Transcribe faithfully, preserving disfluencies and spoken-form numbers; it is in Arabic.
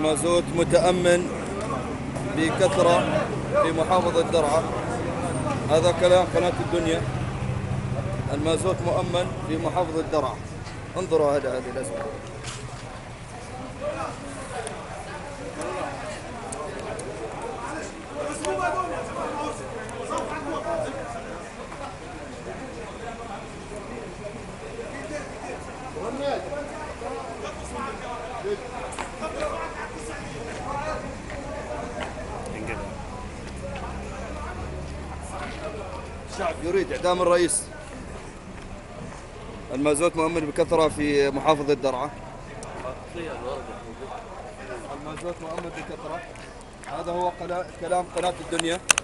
المازوت متأمن بكثرة في محافظة درعا. هذا كلام قناة الدنيا. المازوت مؤمن في محافظة درعا. انظروا هذا هذه الأسئلة. الشعب يريد إعدام الرئيس. المازوت مؤمن بكثرة في محافظة درعا. المازوت مؤمن بكثرة. هذا هو كلام قناة الدنيا.